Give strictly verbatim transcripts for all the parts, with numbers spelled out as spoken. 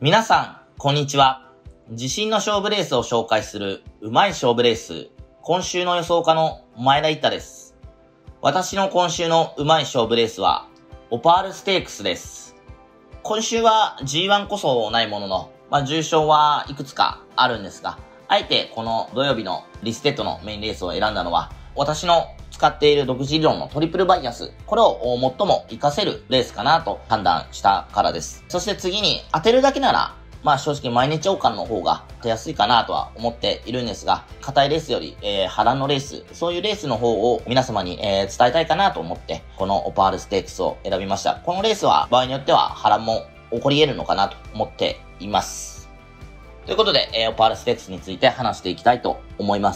皆さん、こんにちは。自信の勝負レースを紹介するうまい勝負レース。今週の予想家の前田一太です。私の今週のうまい勝負レースは、オパールステークスです。今週は ジーワン こそないものの、まあ、重賞はいくつかあるんですが、あえてこの土曜日のリステッドのメインレースを選んだのは、私の使っている独自理論のトリプルバイアス、これを最も活かせるレースかなと判断したからです。そして次に当てるだけなら、まあ正直毎日王冠の方が当てやすいかなとは思っているんですが、硬いレースより、えー、波乱のレース、そういうレースの方を皆様に、えー、伝えたいかなと思って、このオパールステークスを選びました。このレースは場合によっては波乱も起こり得るのかなと思っています。ということで、えー、オパールステークスについて話していきたいと思います。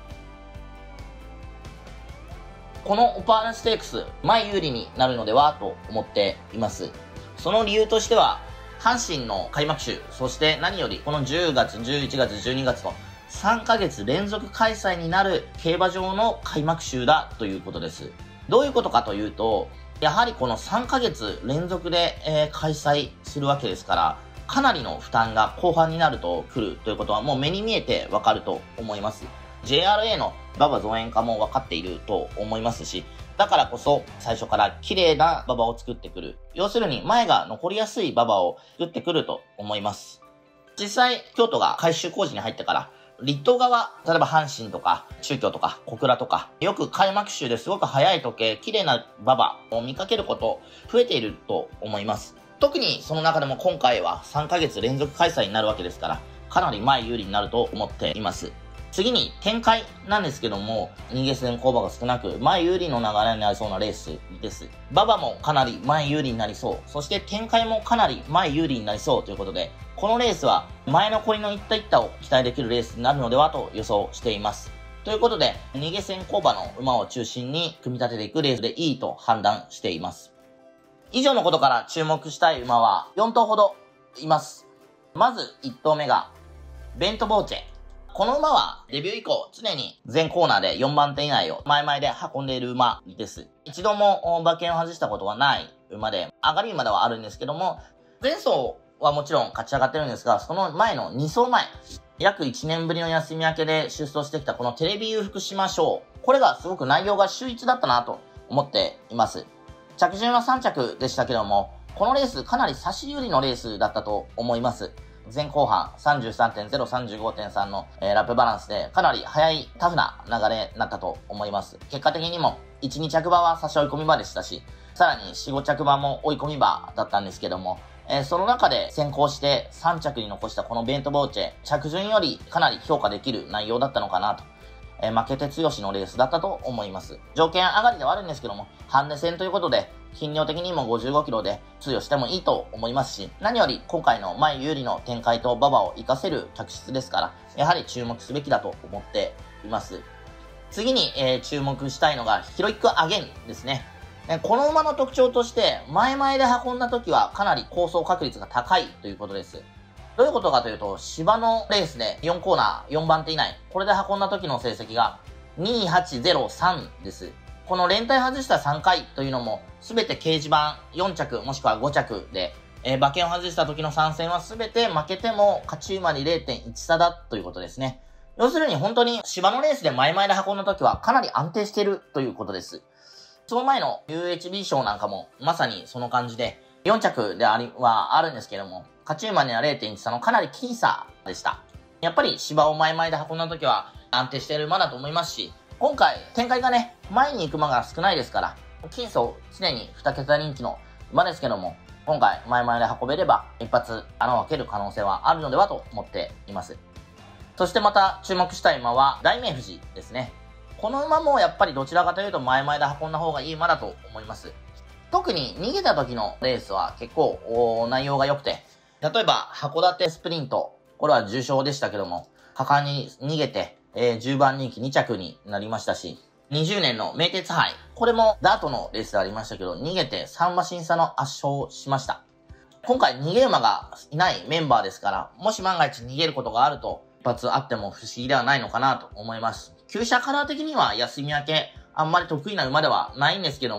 このオパールステークス、前有利になるのではと思っています。その理由としては、阪神の開幕週、そして何よりこのじゅうがつ、じゅういちがつ、じゅうにがつとさんかげつ連続開催になる競馬場の開幕週だということです。どういうことかというと、やはりこのさんかげつ連続で、えー、開催するわけですから、かなりの負担が後半になると来るということはもう目に見えてわかると思います。ジェイアールエー の馬場増援化も分かっていると思いますし、だからこそ最初から綺麗な馬場を作ってくる。要するに前が残りやすい馬場を作ってくると思います。実際、京都が改修工事に入ってから、立東側、例えば阪神とか中京とか小倉とか、よく開幕週ですごく早い時計、綺麗な馬場を見かけること増えていると思います。特にその中でも今回はさんかげつ連続開催になるわけですから、かなり前有利になると思っています。次に展開なんですけども、逃げ線コーバが少なく、前有利の流れになりそうなレースです。馬場もかなり前有利になりそう。そして展開もかなり前有利になりそうということで、このレースは前残りの一体一体を期待できるレースになるのではと予想しています。ということで、逃げ線コーバの馬を中心に組み立てていくレースでいいと判断しています。以上のことから注目したい馬はよんとうほどいます。まずいっとうめが、ベントボーチェ。この馬はデビュー以降常に全コーナーでよんばんて以内を前々で運んでいる馬です。一度も馬券を外したことはない馬で、上がり馬ではあるんですけども、前走はもちろん勝ち上がってるんですが、その前のにそうまえ、約いちねんぶりの休み明けで出走してきたこのテレビユー福島賞、これがすごく内容が秀逸だったなと思っています。着順はさんちゃくでしたけども、このレースかなり差し有利のレースだったと思います。前後半 さんじゅうさんてんゼロ、さんじゅうごてんさん の、えー、ラップバランスでかなり速いタフな流れになったと思います。結果的にもいち、にちゃく馬は差し追い込み馬でしたし、さらによん、ごちゃく馬も追い込み馬だったんですけども、えー、その中で先行してさんちゃくに残したこのベントボーチェ、着順よりかなり評価できる内容だったのかなと。えー、負けて強しのレースだったと思います。条件上がりではあるんですけども、ハンデ戦ということで、頻尿的にもごじゅうごキロで通用してもいいと思いますし、何より今回の前有利の展開と馬場を活かせる客室ですから、やはり注目すべきだと思っています。次に、えー、注目したいのがヒロイックアゲンですね。この馬の特徴として、前々で運んだ時はかなり構想確率が高いということです。どういうことかというと、芝のレースでよんコーナーよんばんて以内、これで運んだ時の成績がにはちゼロさんです。この連帯外したさんかいというのも、すべて掲示板よんちゃくもしくはごちゃくで、えー、馬券を外した時の参戦はすべて負けても勝ち馬に れいてんいち 差だということですね。要するに本当に芝のレースで前々で運んだ時はかなり安定しているということです。その前の ユーエイチビー 賞なんかもまさにその感じで、よんちゃくでありはあるんですけども、勝ち馬には れいてんいち 差のかなり僅差でした。やっぱり芝を前々で運んだ時は安定している馬だと思いますし、今回展開がね、前に行く馬が少ないですから、僅差常ににけた人気の馬ですけども、今回前々で運べれば一発穴を開ける可能性はあるのではと思っています。そしてまた注目したい馬は大明富士ですね。この馬もやっぱりどちらかというと前々で運んだ方がいい馬だと思います。特に逃げた時のレースは結構内容が良くて、例えば函館スプリント、これは重賞でしたけども、果敢に逃げて、えー、じゅうばん人気にちゃくになりましたし、にじゅうねんの名鉄杯、これもダートのレースでありましたけど、逃げてさん馬審査の圧勝しました。今回逃げ馬がいないメンバーですから、もし万が一逃げることがあると、一発あっても不思議ではないのかなと思います。厩舎カラー的には休み明け、あんまり得意な馬ではないんですけども、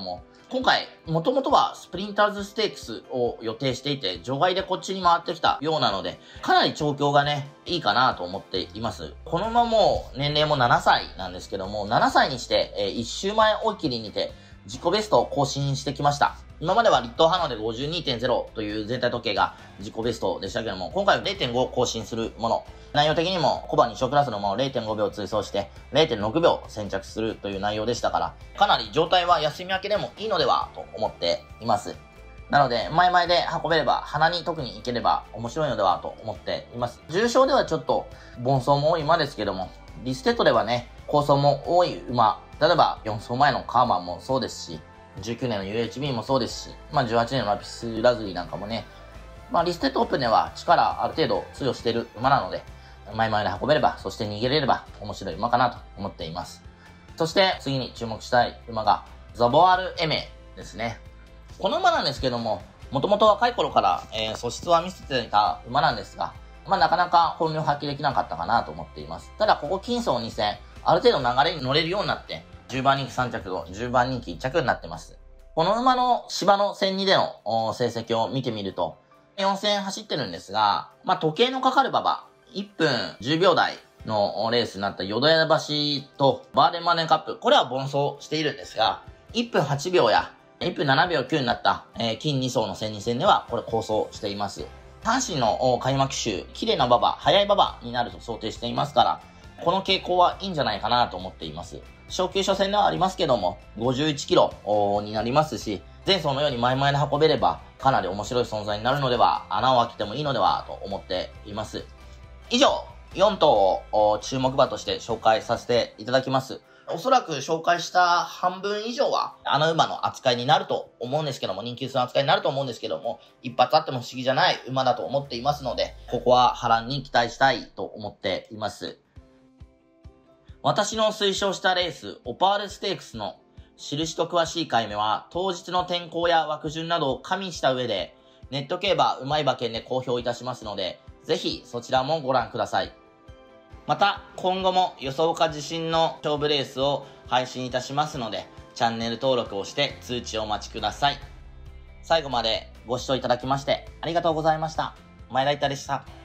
今回、もともとはスプリンターズステークスを予定していて、除外でこっちに回ってきたようなので、かなり調教がね、いいかなと思っています。この馬も年齢もななさいなんですけども、ななさいにして、えー、いっ周前追い切りにて、自己ベストを更新してきました。今まではリットーハノで ごじゅうにてんゼロ という全体時計が自己ベストでしたけども、今回は れいてんご 更新するもの。内容的にもコバに小クラスの馬を れいてんごびょう追走して れいてんろくびょう先着するという内容でしたから、かなり状態は休み明けでもいいのではと思っています。なので、前々で運べれば、鼻に特に行ければ面白いのではと思っています。重賞ではちょっと凡走も多い馬ですけども、リステッドではね、好走も多い馬、例えばよん走前のカーマンもそうですし、じゅうきゅうねんの ユーエイチビー もそうですし、まあじゅうはちねんのラピスラズリーなんかもね、まあリステッドオープンでは力ある程度通用している馬なので、前々で運べれば、そして逃げれれば面白い馬かなと思っています。そして次に注目したい馬がザボアルエメですね。この馬なんですけども、もともと若い頃から、えー、素質は見せていた馬なんですが、まあなかなか本領発揮できなかったかなと思っています。ただここ金層に戦、ある程度流れに乗れるようになって、じゅうばん人気さん着とじゅうばん人気いっ着になってます。この馬の芝のせんにでの成績を見てみると、よん戦走ってるんですが、まあ時計のかかる馬場、いっぷんじゅうびょう台のレースになった淀屋橋とバーデンマネーカップ、これは凡走しているんですが、いっぷんはちびょうやいっぷんななびょうきゅうになった、えー、金に層のせんに戦ではこれ構想しています。阪神の開幕週、綺麗な馬場、速い馬場になると想定していますから、この傾向はいいんじゃないかなと思っています。小級初戦ではありますけども、ごじゅういちキロになりますし、前走のように前々で運べれば、かなり面白い存在になるのでは、穴を開けてもいいのではと思っています。以上、よん頭を注目馬として紹介させていただきます。おそらく紹介した半分以上は、あの馬の扱いになると思うんですけども、人気薄の扱いになると思うんですけども、一発あっても不思議じゃない馬だと思っていますので、ここは波乱に期待したいと思っています。私の推奨したレース、オパールステークスの印と詳しい回目は、当日の天候や枠順などを加味した上で、ネット競馬うまい馬券で公表いたしますので、ぜひそちらもご覧ください。また、今後も予想家自身の勝負レースを配信いたしますので、チャンネル登録をして通知をお待ちください。最後までご視聴いただきましてありがとうございました。前田いたでした。